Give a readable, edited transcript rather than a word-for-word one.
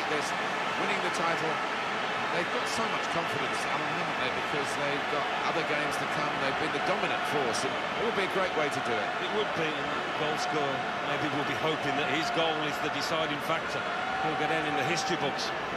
this, winning the title, they've got so much confidence, Alan, haven't they? Because they've got other games to come. They've been the dominant force, and it would be a great way to do it. It would be, and that goal scorer maybe will be hoping that his goal is the deciding factor. He'll get in the history books.